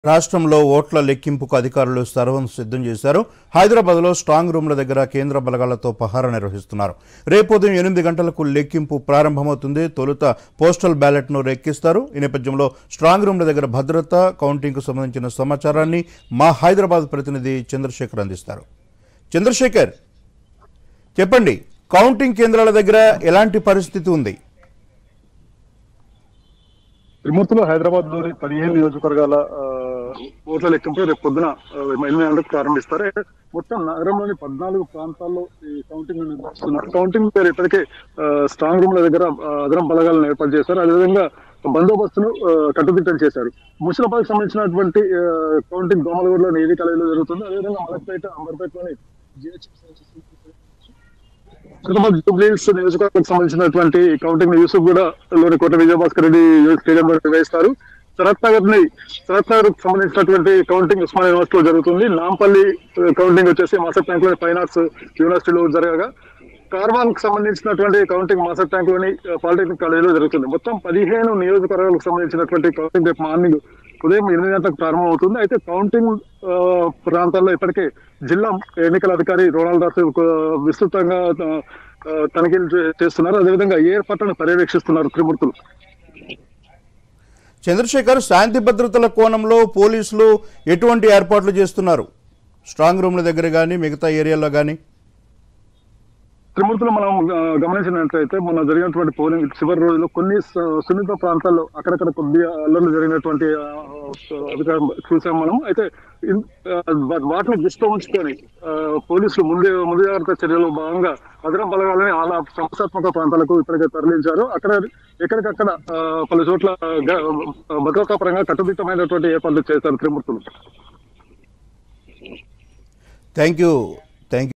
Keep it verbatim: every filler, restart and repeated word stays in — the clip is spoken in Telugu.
రాష్ట్రంలో ఓట్ల లెక్కింపుకు అధికారులు సర్వం సిద్ధం చేశారు. హైదరాబాద్లో స్ట్రాంగ్ రూమ్ల దగ్గర కేంద్ర బలగాలతో పహారా నిర్వహిస్తున్నారు. రేపు ఉదయం ఎనిమిది గంటలకు లెక్కింపు ప్రారంభమవుతుంది. తొలుత పోస్టల్ బ్యాలెట్ను లెక్కిస్తారు. ఈ నేపథ్యంలో స్ట్రాంగ్ రూమ్ల దగ్గర భద్రత, కౌంటింగ్కు సంబంధించిన సమాచారాన్ని మా హైదరాబాద్ ప్రతినిధి చంద్రశేఖర్ అందిస్తారు. చంద్రశేఖర్, చెప్పండి, కౌంటింగ్ కేంద్రాల దగ్గర ఎలాంటి పరిస్థితి ఉంది? త్రిమూర్తిలో హైదరాబాద్ లోని పదిహేను నియోజకవర్గాల ఓట్ల లెక్కింపు రేపు పొద్దున ఎనిమిది గంటలకు ప్రారంభిస్తారు. మొత్తం నగరంలోని పద్నాలుగు ప్రాంతాల్లో ఈ కౌంటింగ్ నిర్వహిస్తున్నారు. కౌంటింగ్ పేరు ఇప్పటికే స్ట్రాంగ్ రూమ్ల దగ్గర అదనం బలగాలను ఏర్పాటు చేశారు. అదేవిధంగా బందోబస్తును కట్టుదిట్టం చేశారు. ముషిరాబాద్కి సంబంధించినటువంటి కౌంటింగ్ దోమలగూడలోని ఏది కాలేజీలో జరుగుతుంది. అదేవిధంగా మలక్పేట, అంబర్పేటలోని హైదరాబాద్ జూబ్లీహిల్స్ నియోజకవర్గానికి సంబంధించినటువంటి కౌంటింగ్ యూసుఫ్ కూడా లోని కోట విజయభాస్కర్ రెడ్డి స్టేడియంలో నిర్వహిస్తారు. శరత్ నగర్ ని శరత్ నగర్ కు సంబంధించినటువంటి కౌంటింగ్ ఉస్మానియా యూనివర్సిటీలో జరుగుతుంది. నాంపల్లి కౌంటింగ్ వచ్చేసి మాసర్ ట్యాంక్ లోని ఫైన్ ఆర్ట్స్ యూనివర్సిటీలో జరగగా, కార్వాన్ కు సంబంధించినటువంటి కౌంటింగ్ మాసర్ ట్యాంక్ లోని పాలిటెక్నిక్ కాలేజీలో జరుగుతుంది. మొత్తం పదిహేను నియోజకవర్గాలకు సంబంధించినటువంటి కౌంటింగ్ రేపు మార్నింగ్ ఉదయం ఎనిమిది గంటలకు ప్రారంభం అవుతుంది. అయితే కౌంటింగ్ ప్రాంతాల్లో ఇప్పటికే జిల్లా ఎన్నికల అధికారి రోనాల్డ్ దాస్ విస్తృతంగా తనిఖీలు చేస్తున్నారు. అదేవిధంగా ఏర్పాట్లను పర్యవేక్షిస్తున్నారు త్రిమూర్తులు. చంద్రశేఖర్, శాంతి భద్రతల కోణంలో పోలీసులు ఎటువంటి ఏర్పాట్లు చేస్తున్నారు? స్ట్రాంగ్ రూమ్ల దగ్గర కానీ మిగతా ఏరియాలో కానీ? త్రిమూర్తులు మనం గమనించినట్లయితే మొన్న జరిగినటువంటి పోలింగ్ చివరి రోజుల్లో కొన్ని సున్నిత ప్రాంతాల్లో అక్కడక్కడ కొద్దిగా అల్లర్లు జరిగినటువంటి అధికారం చూసాం మనం. అయితే వాటిని దృష్టిలో ఉంచుకొని పోలీసులు ముందే ముందు జాగ్రత్త చర్యలో భాగంగా అదనం బలగాలని అలా సమస్యాత్మక ప్రాంతాలకు ఇప్పటికే తరలించారు. అక్కడ ఎక్కడికక్కడ పలు చోట్ల భద్రతా పరంగా కట్టుదిట్టమైనటువంటి ఏర్పాట్లు చేశారు త్రిమూర్తులు. Thank you thank you